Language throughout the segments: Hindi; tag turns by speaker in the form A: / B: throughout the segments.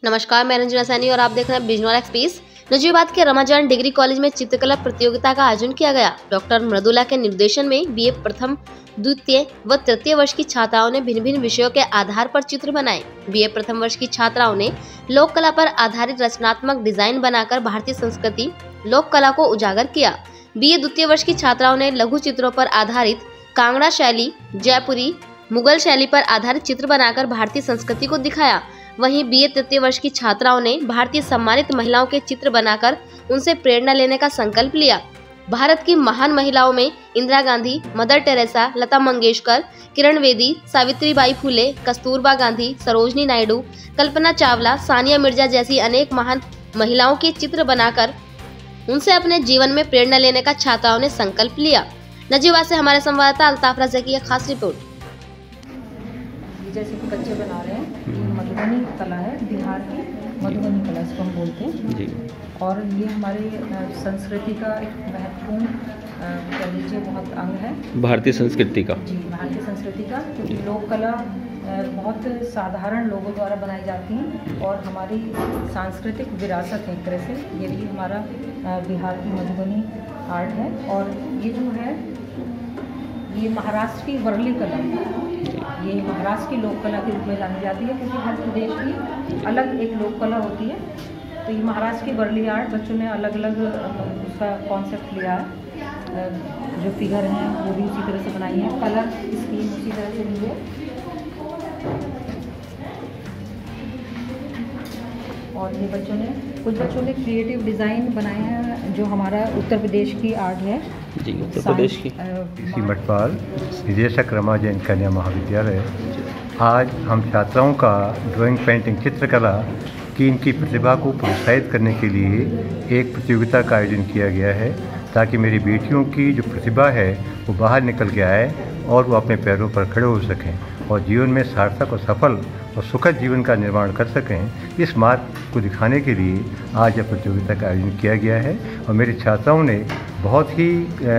A: नमस्कार, मैं रंजना सैनी और आप देख रहे हैं बिजनौर एक्सप्रेस। नजीबाबाद के रमाजान डिग्री कॉलेज में चित्रकला प्रतियोगिता का आयोजन किया गया। डॉक्टर मृदुला के निर्देशन में बीए प्रथम, द्वितीय व तृतीय वर्ष की छात्राओं ने भिन्न भिन्न विषयों के आधार पर चित्र बनाए। बीए प्रथम वर्ष की छात्राओं ने लोक कला पर आधारित रचनात्मक डिजाइन बनाकर भारतीय संस्कृति लोक कला को उजागर किया। बीए द्वितीय वर्ष की छात्राओं ने लघु चित्रों पर आधारित कांगड़ा शैली, जयपुरी, मुगल शैली पर आधारित चित्र बनाकर भारतीय संस्कृति को दिखाया। वहीं बीए तृतीय वर्ष की छात्राओं ने भारतीय सम्मानित महिलाओं के चित्र बनाकर उनसे प्रेरणा लेने का संकल्प लिया। भारत की महान महिलाओं में इंदिरा गांधी, मदर टेरेसा, लता मंगेशकर, किरण बेदी, सावित्रीबाई फुले, कस्तूरबा गांधी, सरोजनी नायडू, कल्पना चावला, सानिया मिर्जा जैसी अनेक महान महिलाओं के चित्र बनाकर उनसे अपने जीवन में प्रेरणा लेने का छात्राओं ने संकल्प लिया। नजीबाबाद से हमारे संवाददाता अल्ताफ रजा की एक खास रिपोर्ट।
B: जैसे कि बच्चे बना रहे हैं, मधुबनी कला है, बिहार की मधुबनी कला इसको हम बोलते हैं जी। और ये हमारे संस्कृति का एक महत्वपूर्ण कह लीजिए बहुत अंग है
C: भारतीय संस्कृति का
B: जी, भारतीय संस्कृति का, क्योंकि लोक कला बहुत साधारण लोगों द्वारा बनाई जाती हैं और हमारी सांस्कृतिक विरासत है। एक तरह से ये भी हमारा बिहार की मधुबनी आर्ट है। और ये जो है ये महाराष्ट्र की वर्ली कला, ये महाराष्ट्र की लोक कला के रूप में जानी जाती है, क्योंकि हर प्रदेश की अलग एक लोक कला होती है। तो ये महाराष्ट्र की वर्ली आर्ट बच्चों ने अलग अलग उसका कॉन्सेप्ट लिया है। जो फिगर हैं वो भी उसी तरह से बनाई है, कलर स्कीम उसी तरह से ली है। और ये कुछ बच्चों ने क्रिएटिव डिज़ाइन बनाए हैं, जो हमारा उत्तर प्रदेश की आर्ट है
C: जी। उत्तर प्रदेश की
D: इसी मठपाल निदेशक रमाजान कन्या महाविद्यालय। आज हम छात्राओं का ड्राइंग, पेंटिंग, चित्रकला की इनकी प्रतिभा को प्रोत्साहित करने के लिए एक प्रतियोगिता का आयोजन किया गया है, ताकि मेरी बेटियों की जो प्रतिभा है वो बाहर निकल के आए और वो अपने पैरों पर खड़े हो सकें और जीवन में सार्थक और सफल और सुखद जीवन का निर्माण कर सकें। इस मार्ग को दिखाने के लिए आज यह प्रतियोगिता का आयोजन किया गया है और मेरी छात्राओं ने बहुत ही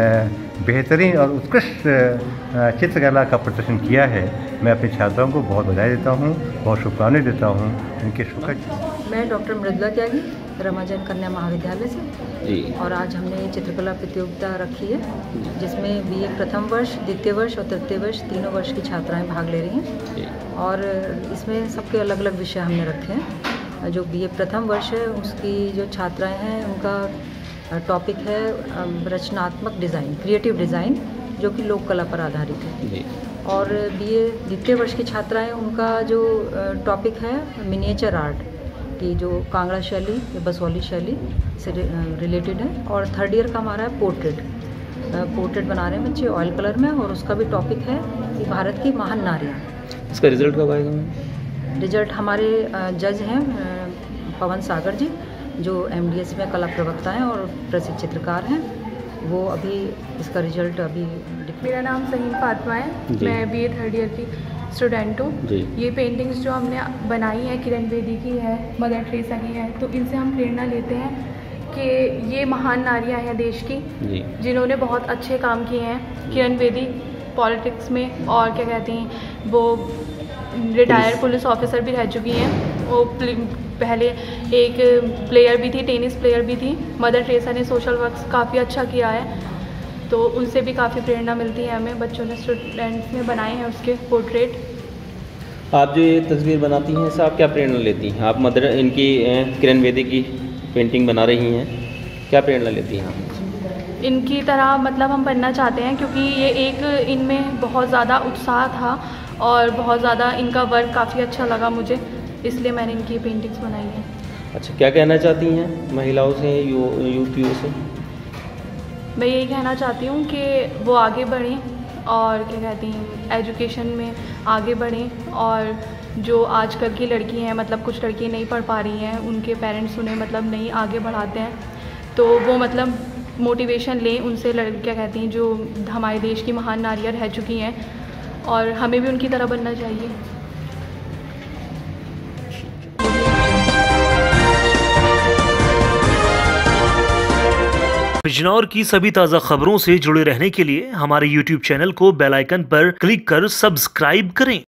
D: बेहतरीन और उत्कृष्ट चित्रकला का प्रदर्शन किया है। मैं अपनी छात्राओं को बहुत बधाई देता हूँ, बहुत शुभकामनाएं देता हूँ उनके सुखद।
B: मैं डॉक्टर मृदुला त्यागी, रमाजान कन्या महाविद्यालय से
C: जी।
B: और आज हमने चित्रकला प्रतियोगिता रखी है, जिसमें बीए प्रथम वर्ष, द्वितीय वर्ष और तृतीय वर्ष तीनों वर्ष की छात्राएं भाग ले रही हैं। और इसमें सबके अलग अलग विषय हमने रखे हैं। जो बीए प्रथम वर्ष है उसकी जो छात्राएं हैं उनका टॉपिक है रचनात्मक डिज़ाइन, क्रिएटिव डिज़ाइन, जो कि लोक कला पर आधारित है। और बीए द्वितीय वर्ष की छात्राएं उनका जो टॉपिक है मिनिएचर आर्ट की, जो कांगड़ा शैली या बसौली शैली से रिलेटेड है। और थर्ड ईयर का हमारा है पोर्ट्रेट बना रहे हैं बच्चे ऑयल कलर में, और उसका भी टॉपिक है कि भारत की महान नारियाँ।
C: इसका रिजल्ट कब आएगा?
B: रिजल्ट हमारे जज हैं पवन सागर जी, जो एमडीएस में कला प्रवक्ता हैं और प्रसिद्ध चित्रकार हैं। वो अभी इसका रिजल्ट अभी।
E: मेरा नाम सहीम फातिमा है, मैं बीए थर्ड ईयर की स्टूडेंट हूँ। ये पेंटिंग्स जो हमने बनाई है किरण बेदी की है, मदर टेरेसा की है, तो इनसे हम प्रेरणा लेते हैं कि ये महान नारियाँ हैं देश की, जिन्होंने बहुत अच्छे काम किए हैं। किरण बेदी पॉलिटिक्स में और क्या कहती हैं, वो रिटायर्ड पुलिस ऑफिसर भी रह चुकी हैं। वो पहले एक प्लेयर भी थी, टेनिस प्लेयर भी थी। मदर टेरेसा ने सोशल वर्क काफ़ी अच्छा किया है, तो उनसे भी काफ़ी प्रेरणा मिलती है हमें। बच्चों ने, स्टूडेंट्स ने बनाए हैं उसके पोर्ट्रेट।
C: आप जो ये तस्वीर बनाती हैं इससे आप क्या प्रेरणा लेती हैं? आप मदर इनकी किरण बेदी की पेंटिंग बना रही हैं, क्या प्रेरणा लेती हैं आप?
E: इनकी तरह मतलब हम बनना चाहते हैं, क्योंकि ये एक इनमें बहुत ज़्यादा उत्साह था और बहुत ज़्यादा इनका वर्क काफ़ी अच्छा लगा मुझे, इसलिए मैंने इनकी पेंटिंग्स बनाई हैं।
C: अच्छा, क्या कहना चाहती हैं महिलाओं से, यूथ से?
E: मैं यही कहना चाहती हूँ कि वो आगे बढ़ें और क्या कहती हैं एजुकेशन में आगे बढ़ें। और जो आजकल की लड़की हैं, मतलब कुछ लड़की नहीं पढ़ पा रही हैं, उनके पेरेंट्स उन्हें मतलब नहीं आगे बढ़ाते हैं, तो वो मतलब मोटिवेशन लें उनसे। क्या कहती हैं जो हमारे देश की महान नारियाँ रह चुकी हैं, और हमें भी उनकी तरह बनना चाहिए।
F: बिजनौर की सभी ताज़ा खबरों से जुड़े रहने के लिए हमारे YouTube चैनल को बेल आइकन पर क्लिक कर सब्सक्राइब करें।